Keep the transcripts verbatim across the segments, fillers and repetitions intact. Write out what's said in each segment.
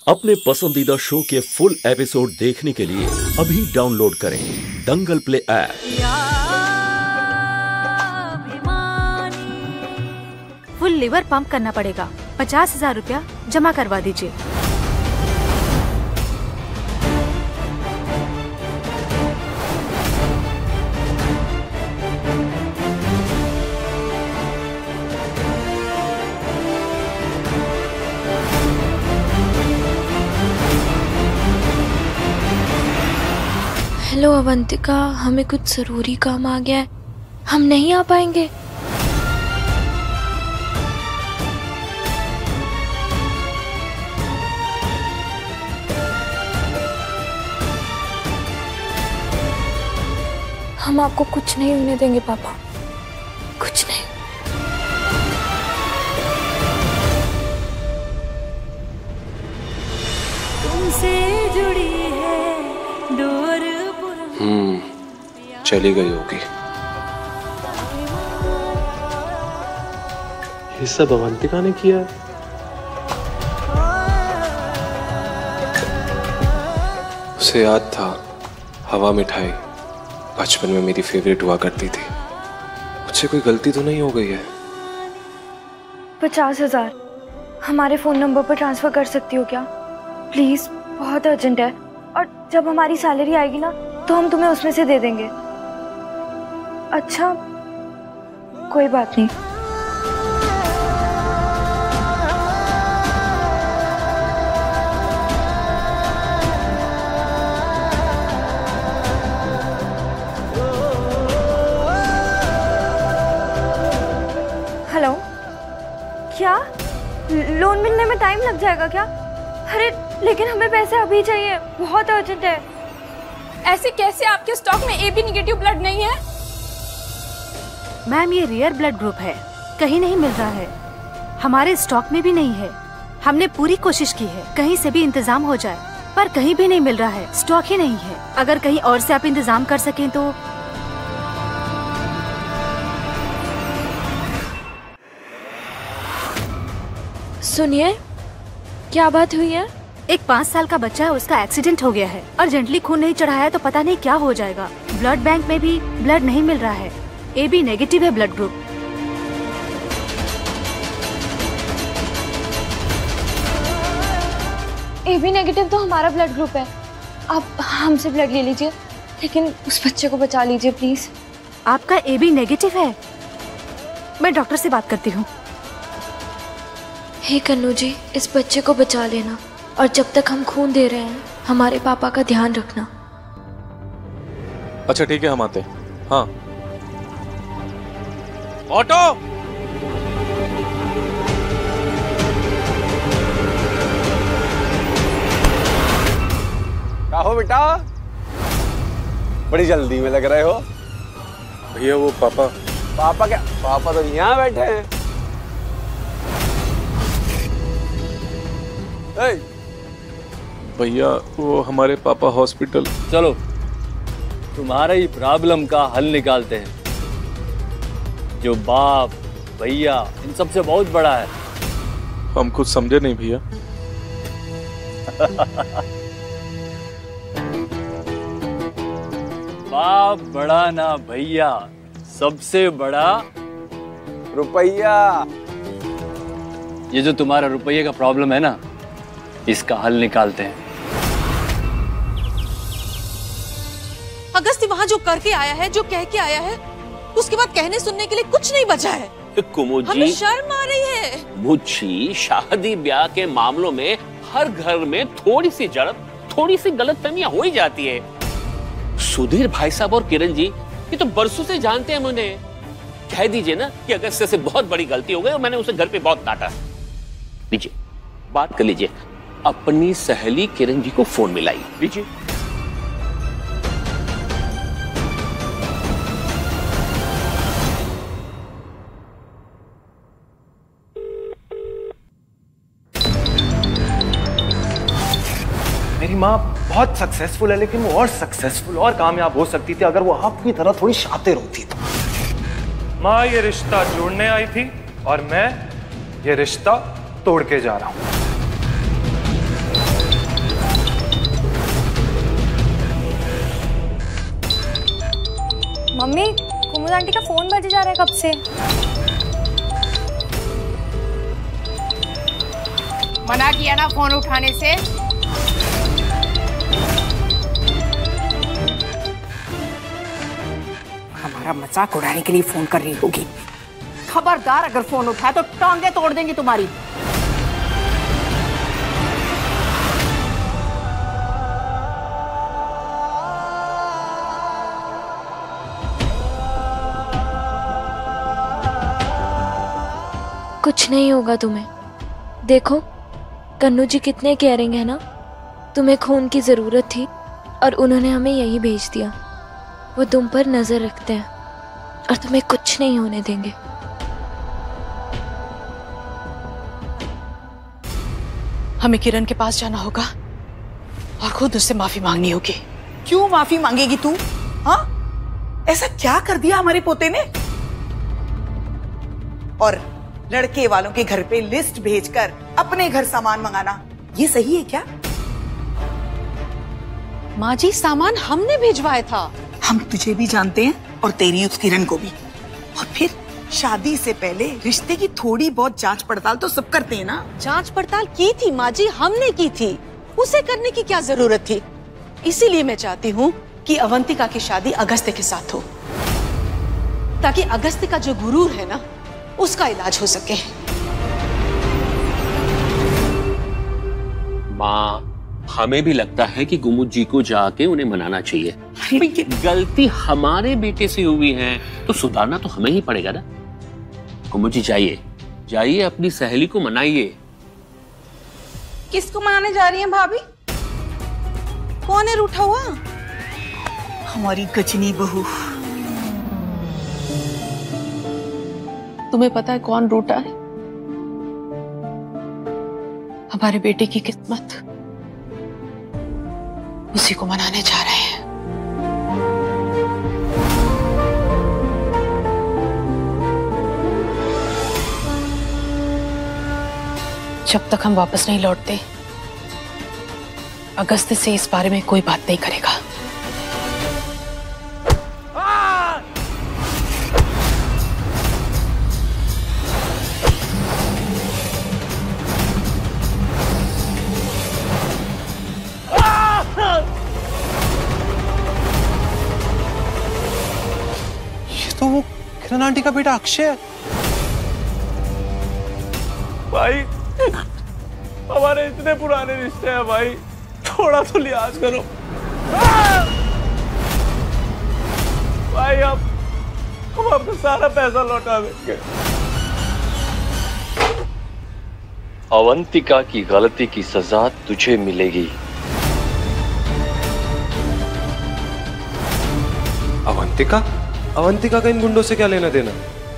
अपने पसंदीदा शो के फुल एपिसोड देखने के लिए अभी डाउनलोड करें दंगल प्ले ऐप। फुल लिवर पंप करना पड़ेगा, पचास हजार रुपया जमा करवा दीजिए। हेलो अवंतिका, हमें कुछ जरूरी काम आ गया है, हम नहीं आ पाएंगे। हम आपको कुछ नहीं होने देंगे पापा, कुछ नहीं। तुमसे जुड़ी है डोर। हम्म चली गई होगी। ये सब अवंतिका ने किया है। उसे याद था हवा मिठाई बचपन में मेरी फेवरेट हुआ करती थी। मुझसे कोई गलती तो नहीं हो गई है? पचास हजार हमारे फोन नंबर पर ट्रांसफर कर सकती हो क्या प्लीज? बहुत अर्जेंट है, और जब हमारी सैलरी आएगी ना तो हम तुम्हें उसमें से दे देंगे। अच्छा कोई बात नहीं। हेलो, क्या लोन मिलने में टाइम लग जाएगा क्या? अरे लेकिन हमें पैसे अभी चाहिए, बहुत अर्जेंट है। ऐसे कैसे आपके स्टॉक में ए बी नेगेटिव ब्लड नहीं है? मैम ये रेयर ब्लड ग्रुप है, कहीं नहीं मिल रहा है, हमारे स्टॉक में भी नहीं है। हमने पूरी कोशिश की है कहीं से भी इंतजाम हो जाए, पर कहीं भी नहीं मिल रहा है, स्टॉक ही नहीं है। अगर कहीं और से आप इंतजाम कर सकें तो। सुनिए, क्या बात हुई है? एक पाँच साल का बच्चा है, उसका एक्सीडेंट हो गया है। अर्जेंटली खून नहीं चढ़ाया तो पता नहीं क्या हो जाएगा। ब्लड बैंक में भी ब्लड नहीं मिल रहा है, ए बी नेगेटिव है blood group. A B negative तो हमारा ब्लड ग्रुप है, आप हमसे ब्लड ले लीजिए, लेकिन उस बच्चे को बचा लीजिए प्लीज। आपका ए बी नेगेटिव है? मैं डॉक्टर से बात करती हूँ। हे कन्नू जी, इस बच्चे को बचा लेना, और जब तक हम खून दे रहे हैं हमारे पापा का ध्यान रखना। अच्छा ठीक है, हम आते हैं। हाँ ऑटो। क्या हो बेटा, बड़ी जल्दी में लग रहे हो? भैया वो पापा। पापा क्या? पापा तो यहाँ बैठे हैं। भैया वो हमारे पापा हॉस्पिटल। चलो तुम्हारा ही प्रॉब्लम का हल निकालते हैं, जो बाप भैया इन सबसे बहुत बड़ा है। हम कुछ समझे नहीं भैया। बाप बड़ा ना भैया, सबसे बड़ा रुपया। ये जो तुम्हारा रुपये का प्रॉब्लम है ना, इसका हल निकालते हैं। अगस्ती वहाँ जो करके आया है, जो कह के आया है, उसके बाद कहने सुनने के लिए कुछ नहीं बचा है। कुमुद हमें जी, शर्म आ रही है। मुझी शादी ब्याह के मामलों में हर घर में थोड़ी सी जरूरत, थोड़ी सी गलतफहमियां हो ही जाती है। सुधीर भाई साहब और किरण जी ये तो बरसों से जानते हैं मुझे। कह दीजिए ना कि अगस्त्य से बहुत बड़ी गलती हो गई और मैंने उसे घर पे बहुत डांटा। लीजिए बात कर लीजिए, अपनी सहेली किरण जी को फोन मिलाई। लीजिए। मेरी माँ बहुत सक्सेसफुल है, लेकिन वो और सक्सेसफुल और कामयाब हो सकती थी अगर वो आपकी तरह थोड़ी शातिर होती। तो माँ ये रिश्ता जोड़ने आई थी और मैं ये रिश्ता तोड़ के जा रहा हूं। आंटी का फोन बजे जा रहा है कब से। मना किया ना फोन उठाने से। हमारा मजाक उड़ाने के लिए फोन कर रही होगी। खबरदार अगर फोन उठाया तो टांगे तोड़ देंगी तुम्हारी। कुछ नहीं होगा तुम्हें। देखो कन्नू जी कितने केयरिंग है ना। तुम्हें खून की जरूरत थी और उन्होंने हमें यही भेज दिया। वो तुम पर नजर रखते हैं और तुम्हें कुछ नहीं होने देंगे। हमें किरण के पास जाना होगा और खुद उससे माफी मांगनी होगी। क्यों माफी मांगेगी तू? हाँ, ऐसा क्या कर दिया हमारे पोते ने? और लड़के वालों के घर पे लिस्ट भेजकर अपने घर सामान मंगाना, ये सही है क्या? माँ जी, सामान हमने भिजवाया था। हम तुझे भी जानते हैं और तेरी उस किरण को भी। और फिर शादी से पहले रिश्ते की थोड़ी बहुत जांच पड़ताल तो सब करते हैं ना। जांच पड़ताल की थी माँ जी, हमने की थी। उसे करने की क्या जरूरत थी? इसीलिए मैं चाहती हूँ कि अवंतिका की शादी अगस्त्य के साथ हो, ताकि अगस्त्य का जो गुरूर है ना, उसका इलाज हो सके। माँ, हमें भी लगता है कि गुमुद जी को जाके उन्हें मनाना चाहिए। गलती हमारे बेटे से हुई है तो सुधारना तो हमें ही पड़ेगा ना। गुमुद जी जाइए, जाइए अपनी सहेली को मनाइए। किसको मनाने जा रही हैं भाभी? कौन है रूठा हुआ? हमारी गजनी बहू। तुम्हें पता है कौन रूठा है? हमारे बेटे की किस्मत। उसी को मनाने जा रहे हैं। जब तक हम वापस नहीं लौटते, अगस्त्य से इस बारे में कोई बात नहीं करेगा। तो वो किरण आंटी का बेटा अक्षय है। भाई, हमारे इतने पुराने रिश्ते हैं भाई, थोड़ा तो लिहाज करो भाई। आप हम आपका सारा पैसा लौटा देंगे। अवंतिका की गलती की सजा तुझे मिलेगी। अवंतिका? अवंतिका का इन गुंडों से क्या लेना देना?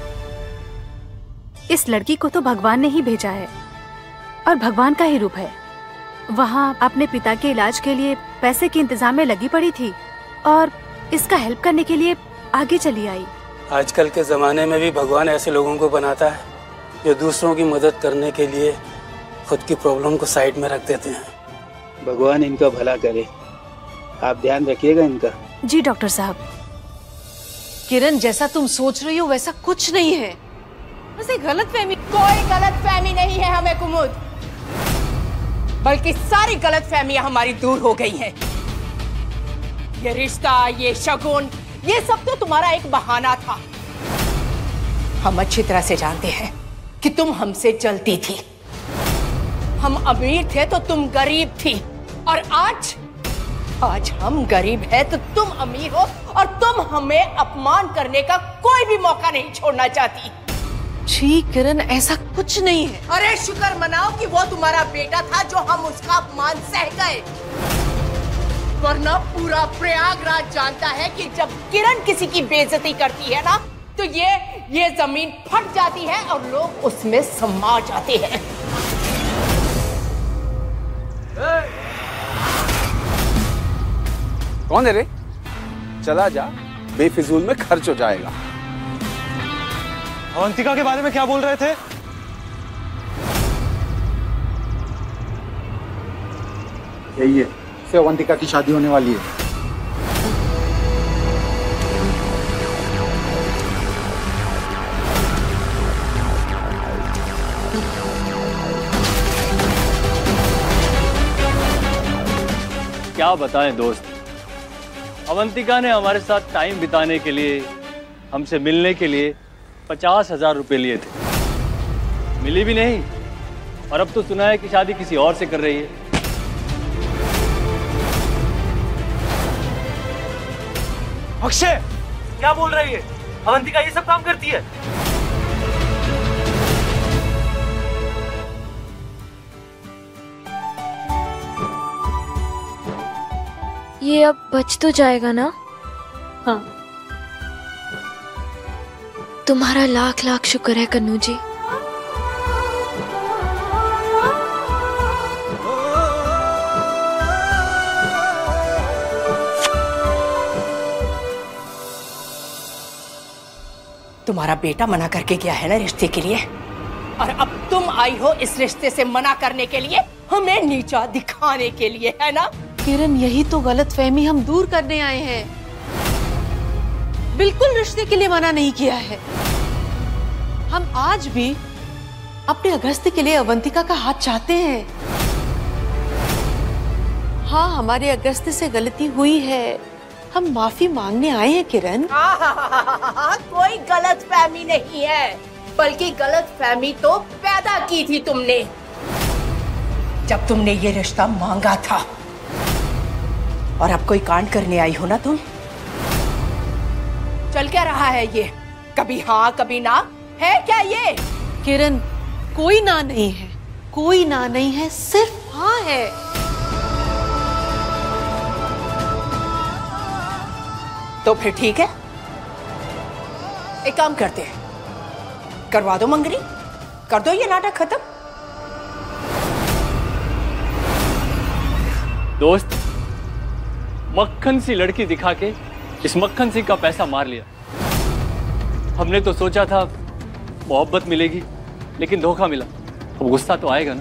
इस लड़की को तो भगवान ने ही भेजा है और भगवान का ही रूप है। वहाँ अपने पिता के इलाज के लिए पैसे के इंतजाम में लगी पड़ी थी और इसका हेल्प करने के लिए आगे चली आई। आजकल के जमाने में भी भगवान ऐसे लोगों को बनाता है जो दूसरों की मदद करने के लिए खुद की प्रॉब्लम को साइड में रख देते हैं। भगवान इनका भला करे, आप ध्यान रखिएगा इनका। जी डॉक्टर साहब। किरण, जैसा तुम सोच रही हो वैसा कुछ नहीं है। बस एक गलतफहमी। कोई गलतफहमी नहीं है हमें कुमुद, बल्कि सारी गलतफहमियां हमारी दूर हो गई हैं। ये रिश्ता, ये शगुन, ये सब तो तुम्हारा एक बहाना था। हम अच्छी तरह से जानते हैं कि तुम हमसे जलती थी। हम अमीर थे तो तुम गरीब थी, और आज आज हम गरीब हैं तो तुम अमीर हो, और तुम हमें अपमान करने का कोई भी मौका नहीं छोड़ना चाहती। जी किरण, ऐसा कुछ नहीं है। अरे शुक्र मनाओ कि वो तुम्हारा बेटा था जो हम उसका अपमान सह गए, वरना पूरा प्रयागराज जानता है कि जब किरण किसी की बेइज्जती करती है ना, तो ये ये जमीन फट जाती है और लोग उसमें समा जाते हैं। कौन है रे? चला जा, बेफिजूल में खर्च हो जाएगा। अवंतिका के बारे में क्या बोल रहे थे? यही है, इससे अवंतिका की शादी होने वाली है। क्या बताएं दोस्त, अवंतिका ने हमारे साथ टाइम बिताने के लिए, हमसे मिलने के लिए पचास हजार रुपये लिए थे। मिली भी नहीं और अब तो सुना है कि शादी किसी और से कर रही है। अक्षय, क्या बोल रही है? अवंतिका ये सब काम करती है? ये अब बच तो जाएगा ना? हाँ। तुम्हारा लाख लाख शुक्र है कन्नू जी। तुम्हारा बेटा मना करके गया है ना रिश्ते के लिए, और अब तुम आई हो इस रिश्ते से मना करने के लिए, हमें नीचा दिखाने के लिए, है ना? किरण, यही तो गलतफहमी हम दूर करने आए हैं। बिल्कुल रिश्ते के लिए मना नहीं किया है। हम आज भी अपने अगस्त के लिए अवंतिका का हाथ चाहते हैं। हाँ, हमारे अगस्त से गलती हुई है, हम माफी मांगने आए हैं किरण। कोई गलत फहमी नहीं है, बल्कि गलत फहमी तो पैदा की थी तुमने जब तुमने ये रिश्ता मांगा था। और अब कोई कांड करने आई हो ना तुम। चल क्या रहा है ये? कभी हाँ कभी ना, है क्या ये? किरण, कोई ना नहीं है, कोई ना नहीं है, सिर्फ हाँ है। तो फिर ठीक है, एक काम करते हैं, करवा दो मंगनी, कर दो ये नाटक खत्म। दोस्त, मक्खन सी लड़की दिखा के इस मक्खन सिंह का पैसा मार लिया। हमने तो सोचा था मोहब्बत मिलेगी, लेकिन धोखा मिला। अब गुस्सा तो आएगा ना।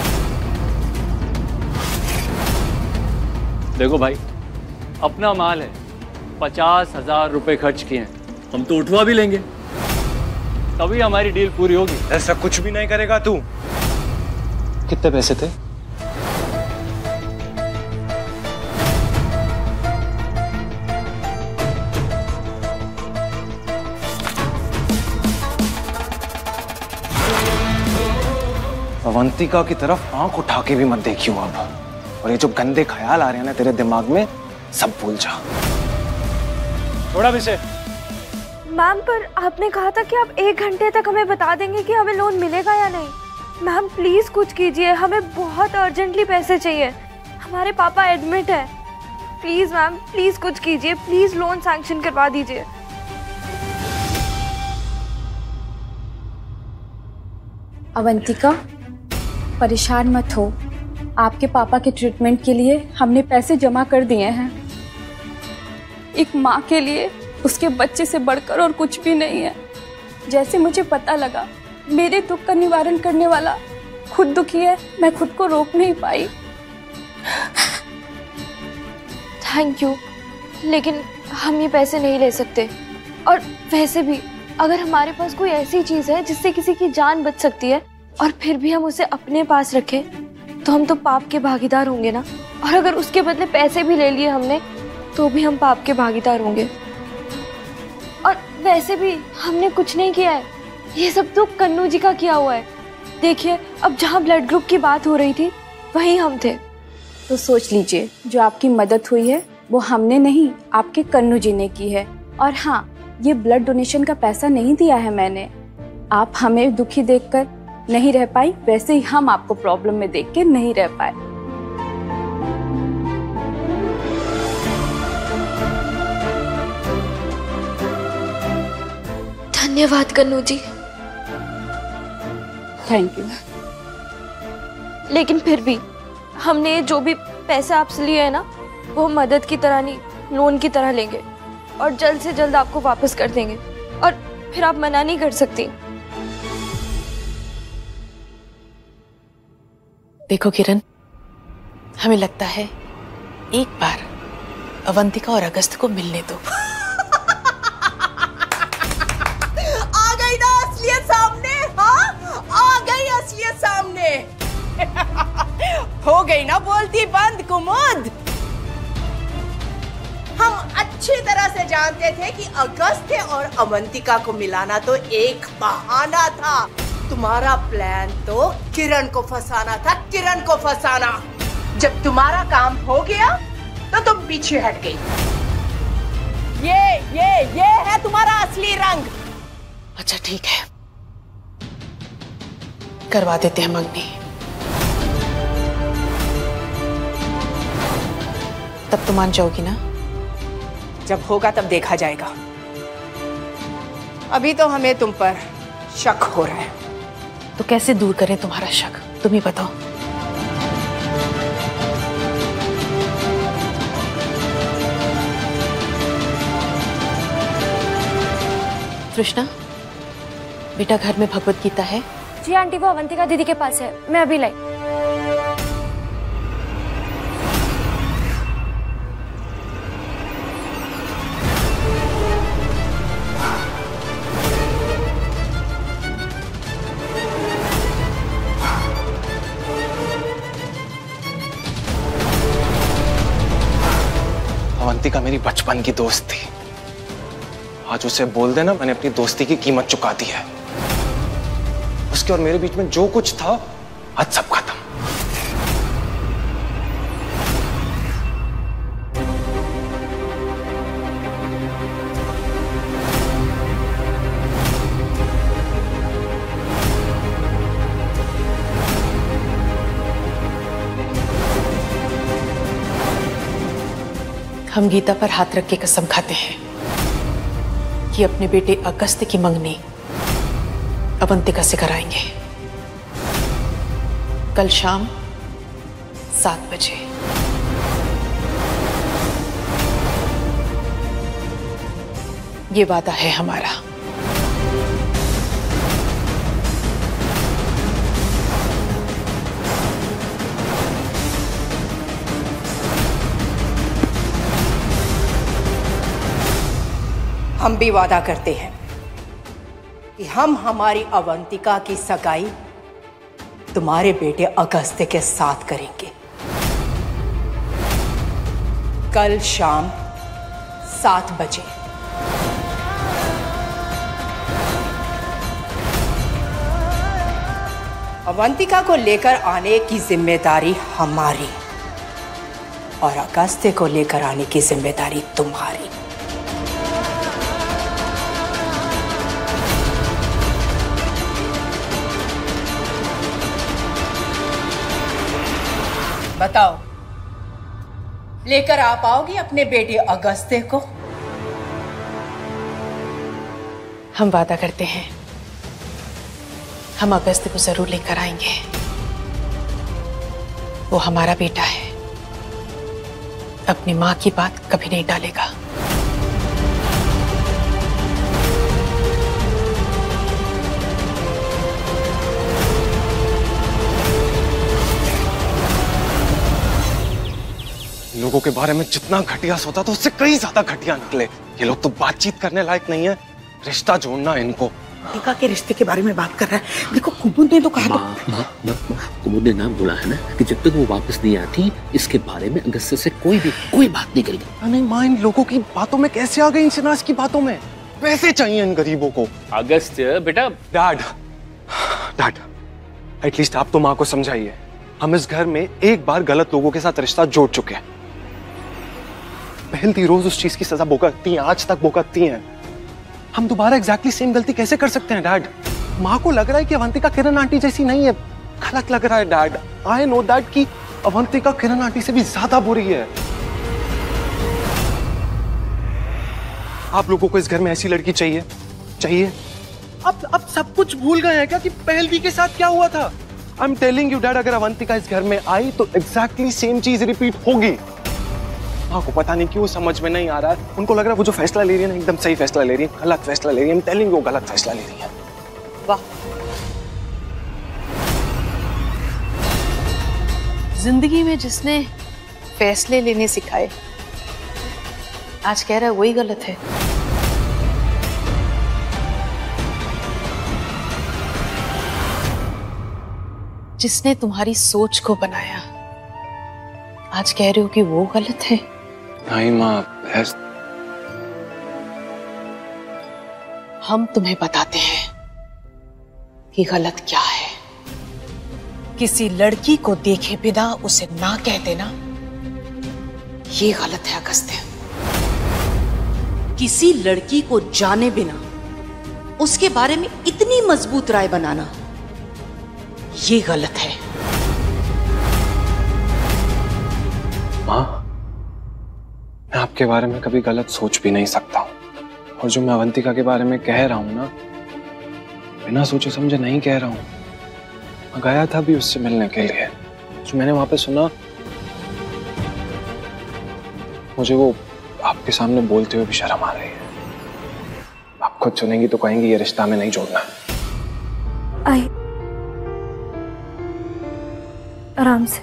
देखो भाई, अपना माल है, पचास हजार रुपए खर्च किए हैं, हम तो उठवा भी लेंगे, तभी हमारी डील पूरी होगी। ऐसा कुछ भी नहीं करेगा तू। कितने पैसे थे? अवंतिका की तरफ आंख उठा के भी मत देखियो अब। और ये जो गंदे ख्याल आ रहे हैं ना तेरे दिमाग में, सब भूल जा। थोड़ा भी से। मैम, पर आपने कहा था कि आप एक घंटे तक हमें बता देंगे कि हमें लोन मिलेगा या नहीं। मैम प्लीज कुछ कीजिए, हमें बहुत अर्जेंटली पैसे चाहिए, हमारे पापा एडमिट है। प्लीज मैम, प्लीज कुछ कीजिए, प्लीज लोन सैंक्शन करवा दीजिए। अवंतिका, परेशान मत हो, आपके पापा के ट्रीटमेंट के लिए हमने पैसे जमा कर दिए हैं। एक माँ के लिए उसके बच्चे से बढ़कर और कुछ भी नहीं है। जैसे मुझे पता लगा मेरे दुख का निवारण करने वाला खुद दुखी है, मैं खुद को रोक नहीं पाई। थैंक यू, लेकिन हम ये पैसे नहीं ले सकते। और वैसे भी अगर हमारे पास कोई ऐसी चीज है जिससे किसी की जान बच सकती है और फिर भी हम उसे अपने पास रखें, तो हम तो पाप के भागीदार होंगे ना। और अगर उसके बदले पैसे भी ले लिए हमने, तो भी हम पाप के भागीदार होंगे। और वैसे भी हमने कुछ नहीं किया है, ये सब तो कन्नू जी का किया हुआ है। देखिए, अब जहाँ ब्लड ग्रुप की बात हो रही थी वहीं हम थे। तो सोच लीजिए, जो आपकी मदद हुई है वो हमने नहीं, आपके कन्नू जी ने की है। और हाँ, ये ब्लड डोनेशन का पैसा नहीं दिया है मैंने। आप हमें दुखी देखकर नहीं रह पाई, वैसे ही हम आपको प्रॉब्लम में देख के नहीं रह पाए। धन्यवाद कन्नू जी। Thank you. लेकिन फिर भी हमने जो भी पैसे आपसे लिए है ना, वो मदद की तरह नहीं, लोन की तरह लेंगे और जल्द से जल्द आपको वापस कर देंगे। और फिर आप मना नहीं कर सकती। देखो किरण, हमें लगता है एक बार अवंतिका और अगस्त को मिलने दो। आ गई ना असलियत सामने। हाँ, आ गई असलियत सामने। हो गई ना बोलती बंद कुमुद। हम अच्छी तरह से जानते थे कि अगस्त्य और अवंतिका को मिलाना तो एक बहाना था। तुम्हारा प्लान तो किरण को फंसाना था, किरण को फंसाना। जब तुम्हारा काम हो गया तो तुम पीछे हट गई। ये ये ये है तुम्हारा असली रंग। अच्छा ठीक है, करवा देते हैं मंगनी। तब तो मान जाओगी ना? जब होगा तब देखा जाएगा। अभी तो हमें तुम पर शक हो रहा है, तो कैसे दूर करें तुम्हारा शक, तुम ही बताओ। कृष्णा, बेटा घर में भगवत गीता है? जी आंटी, वो अवंतिका दीदी के पास है, मैं अभी लाई। अवंतिका मेरी बचपन की दोस्त थी। आज उसे बोल देना मैंने अपनी दोस्ती की कीमत चुका दी है। उसके और मेरे बीच में जो कुछ था आज सब खत्म। हम गीता पर हाथ रख के कसम खाते हैं कि अपने बेटे अगस्त्य की मंगनी अवंतिका से कराएंगे कल शाम सात बजे। ये वादा है हमारा। हम भी वादा करते हैं कि हम हमारी अवंतिका की सगाई तुम्हारे बेटे अगस्त्य के साथ करेंगे कल शाम सात बजे। अवंतिका को लेकर आने की जिम्मेदारी हमारी और अगस्त्य को लेकर आने की जिम्मेदारी तुम्हारी। बताओ, लेकर आ पाओगी अपने बेटे अगस्त्य को? हम वादा करते हैं हम अगस्त्य को जरूर लेकर आएंगे। वो हमारा बेटा है, अपनी मां की बात कभी नहीं टालेगा। लोगों के बारे में जितना घटिया सोचा तो उससे कई ज्यादा घटिया निकले। ये लोग तो बातचीत करने लायक नहीं है, रिश्ता जोड़ना इनको। टीका के रिश्ते के बारे में बात कर रहा है। देखो कुमुद ने तो कहा माँ, माँ, माँ, माँ, कुमुद ने नाम बोला है ना कि जब तक वो वापस नहीं आती इसके बारे में अगस्त्य से कोई भी कोई बात नहीं करेगा। नहीं माँ, इन लोगों की बातों में कैसे आ गई, इन शनाज की बातों में? पैसे चाहिए इन गरीबों को। अगस्त्य बेटा। डैड, डैड, एटलीस्ट आप तो माँ को समझाइए। हम इस घर में एक बार गलत लोगों के साथ रिश्ता जोड़ चुके हैं। पहलती रोज उस चीज की सजा भुगतती हैं, आज तक भुगतती हैं। हम दोबारा एग्जैक्टली सेम गलती कैसे कर सकते हैं डैड? माँ को लग रहा है कि अवंतिका किरण आंटी जैसी नहीं है, गलत लग रहा है डैड। आई नो दैट कि अवंतिका किरण आंटी से भी ज्यादा बुरी है। आप लोगों को इस घर में ऐसी लड़की चाहिए चाहिए अब अब सब कुछ भूल गए हैं क्या कि पहलती के साथ क्या हुआ था? I am telling you dad, अगर अवंतिका इस घर में आई तो एग्जैक्टली सेम चीज रिपीट होगी। माँ को पता नहीं क्यों समझ में नहीं आ रहा है। उनको लग रहा है वो जो फैसला ले रही है ना एकदम सही फैसला ले रही है, गलत फैसला ले रही है। I'm telling you, वो गलत फैसला ले रही है। वाह, जिंदगी में जिसने फैसले लेने सिखाए आज कह रहा है वही गलत है। जिसने तुम्हारी सोच को बनाया आज कह रहे हो कि वो गलत है। नहीं माँ, Yes. हम तुम्हें बताते हैं कि गलत क्या है। किसी लड़की को देखे बिना उसे ना कह देना, ये गलत है अगस्त्य। किसी लड़की को जाने बिना उसके बारे में इतनी मजबूत राय बनाना, ये गलत है। माँ, मैं आपके बारे में कभी गलत सोच भी नहीं सकता हूँ, और जो मैं अवंतिका के बारे में कह रहा हूँ ना, बिना सोचे समझे नहीं कह रहा हूँ। मैं गया था भी उससे मिलने के लिए। जो मैंने वहां पे सुना, मुझे वो आपके सामने बोलते हुए भी शर्म आ रही है। आप खुद सुनेंगी तो कहेंगी ये रिश्ता में नहीं जोड़ना है। आई आराम से।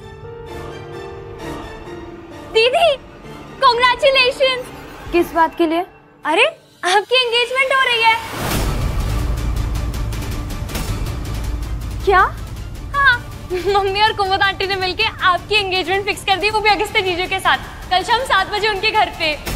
दीदी कॉन्ग्रेचुलेशंस। किस बात के लिए? अरे आपकी एंगेजमेंट हो रही है। क्या? हाँ, मम्मी और कुमुद आंटी ने मिलके आपकी एंगेजमेंट फिक्स कर दी, वो भी अगस्त्य जीजू के साथ। कल शाम सात बजे उनके घर पे।